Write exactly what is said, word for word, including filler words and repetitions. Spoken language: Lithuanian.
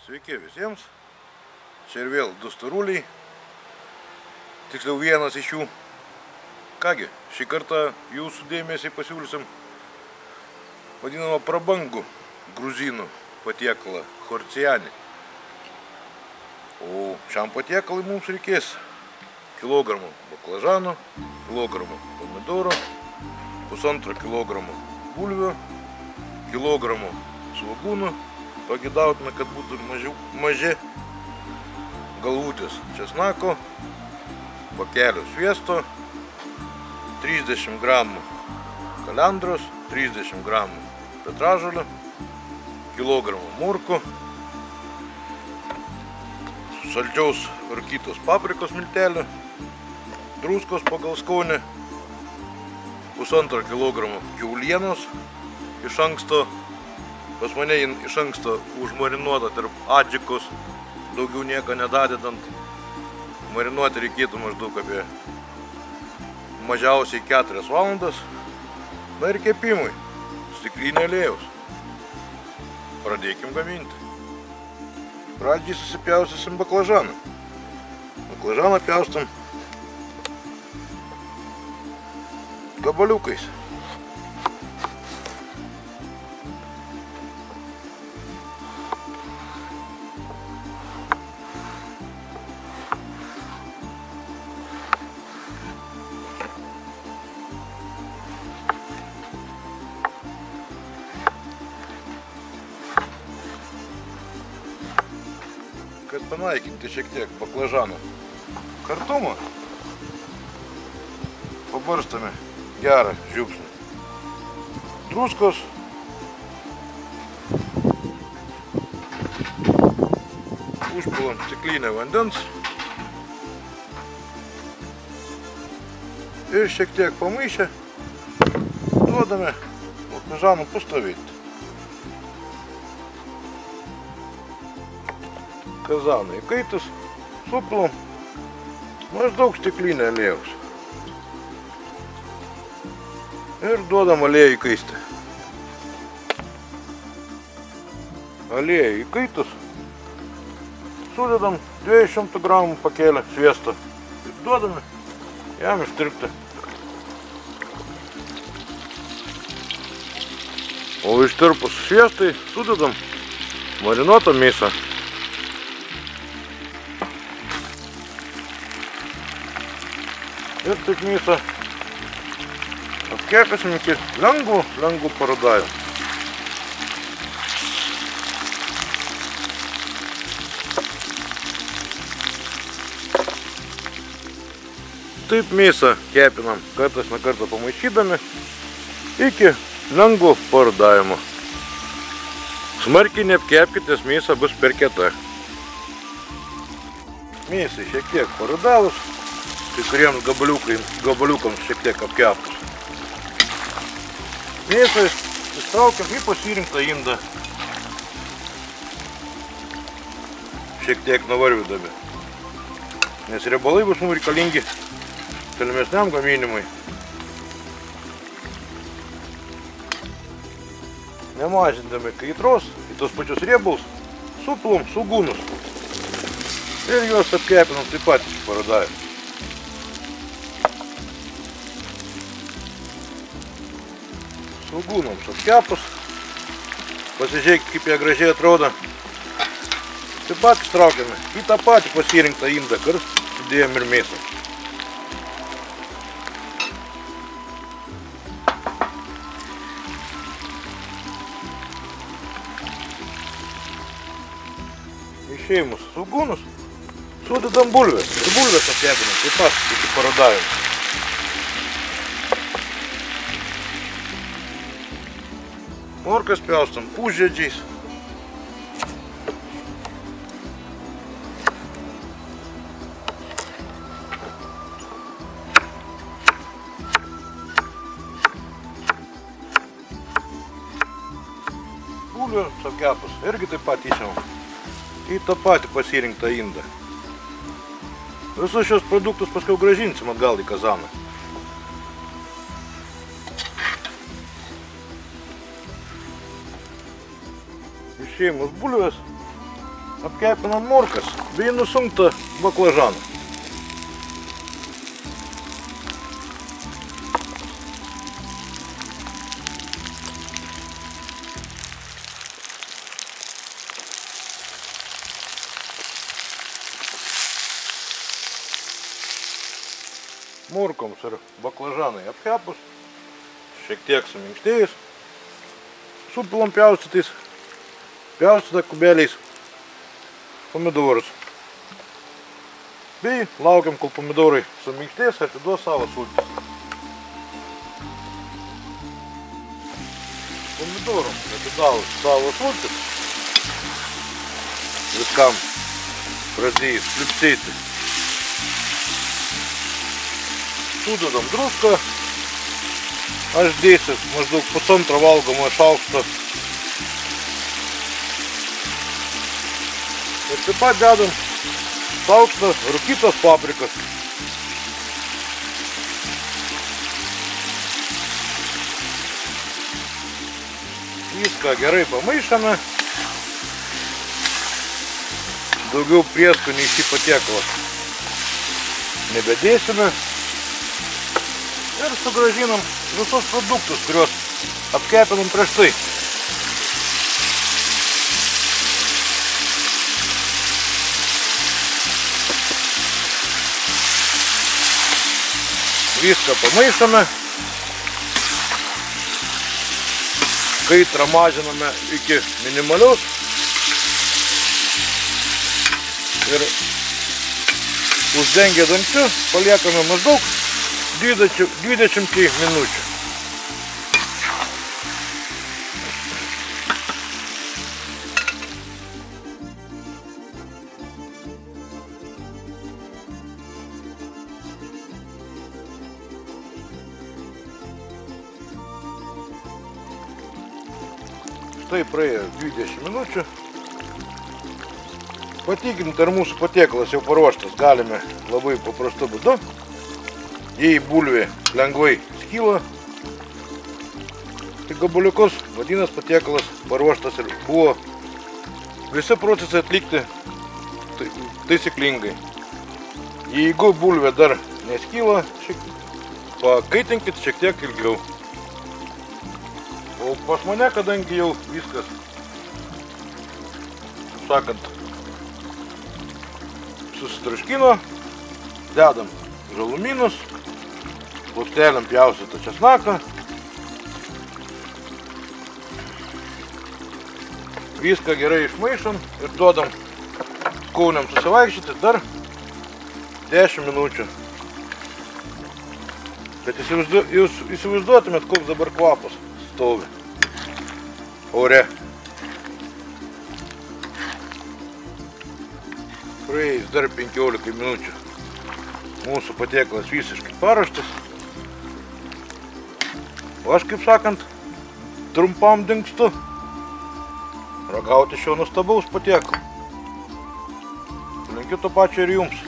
Sveiki visiems. Čia ir vėl du storuliai. Tiksliau vienas iš jų. Kągi, šį kartą jūsų dėmesį pasiūlysim vadinamą prabangų gruzinų patiekalą chorcianį. O šiam patiekalui mums reikės kilogramų baklažanų, kilogramų pomidorų, pusantro kilogramo bulvių, kilogramų svogūnų, pagidautina, kad būtų mažiau, maži, galvutės česnako, pakelio sviesto, trisdešimt gramų kalendros, trisdešimt gramų petražolio, kilogramų morkų, saldžiaus rūkytos paprikos miltelių, druskos pagal skonį, pusantro kilogramo kiaulienos iš anksto. Pas mane iš anksto užmarinuota tarp adžikos, daugiau nieko nedadedant. Marinuoti reikėtų maždaug apie mažiausiai keturias valandas. Na ir kepimui stiklinė aliejaus. Pradėkim gaminti. Pradžiai susipjaustysim baklažaną. Baklažaną pjaustam gabaliukais. Kad panaikinti šiek tiek baklažanų kartumą, pabarstame gerą žiupsnį druskos, užpilam stiklinę vandens ir šiek tiek pamaišę duodame baklažanų pastovėti. Kazanai įkaitus, supilam maždaug stiklinę aliejaus ir duodam aliejų įkaisti. Aliejų įkaitus sudedam dviejų šimtų gramų pakelę sviesto ir duodame jam ištirpti. O ištirpus sviestai sudedam marinuotą mėsą. Ir taip mėsą apkepėsim iki lengvų, lengvų paradavimų. Taip mėsą kepinam kartas na kartą pamaišydami iki lengvų paradavimo. Smarkiai neapkepkitės, mėsa bus per kieta. Mėsai šiek tiek paradavus, kai kuriems gabaliukams šiek tiek apkepus. Mėsą ištraukiam į pasirinktą indą, šiek tiek nuvarvydami, nes riebalai bus mums reikalingi tolimesniam gaminimui. Nemažindami kaitros į tos pačius riebalus supilam svogūnus ir juos apkepinam taip pat iš paradavimo. Svogūnams apkepus, pasižiūrėkit, kaip jie gražiai atrodo. Taip pat ištraukiame į tą patį pasirinktą indą, kur sudėjom ir mėsą. Išėjimus svogūnus sudedam bulves ir bulves apkepinam taip pat iki paradavimo. Morkas pjaustam pusžiedžiais. Bulvę apkepus irgi taip pat įsiamam į tą patį pasirinktą indą. Visus šios produktus paskui grąžinsim atgal į kazaną. Išėjimus bulves apkepinam morkas bei nusunktą baklažaną. Morkoms ir baklažanai apkepus, šiek tiek suminkštėjus, supilam pjaustytais, pjaustyta kubeliais pomidorus. Bei laukiam, kol pomidorai suminkštės, atiduos savo sultis. Pomidoram atidavus savo sultis, viskam pradėjus pliupsėti. Sudedam druską, aš dėsiu maždaug pusantro valgomo šaukšto. Ir taip pat dedam šaukštą rūkytos paprikas. Viską gerai pamaišame. Daugiau prieskonių į šį patiekalą nebedėsime. Ir sugrąžinam visus produktus, kuriuos apkepinam prieš tai. Viską pamaišome. Kaitrą mažiname iki minimalios. Ir uždengę dangčiu paliekame maždaug dvidešimt minučių. Štai praėjo dvidešimt minučių. Patikrinti, ar mūsų patiekalas jau paruoštas, galime labai paprastu būdu. Jei bulvė lengvai skyla į gabaliukus, vadinasi patiekalas paruoštas ir buvo visi procesai atlikti taisyklingai. Jeigu bulvė dar neskyla, pakaitinkit šiek tiek ilgiau. O pas mane, kadangi jau viskas, sakant, susitraškino, dedam žalumynus, plokštelėm pjaustytą česnaką. Viską gerai išmaišom ir duodam skoniam susivaikščioti dar dešimt minučių. Bet jūs įsivaizduotumėt, koks dabar kvapas stovi ore. Praėjus dar penkiolika minučių mūsų patiekalas visiškai paruoštas. O aš, kaip sakant, trumpam dingstu ragauti šio nuostabaus patiekalo. Linkiu to pačio ir jums.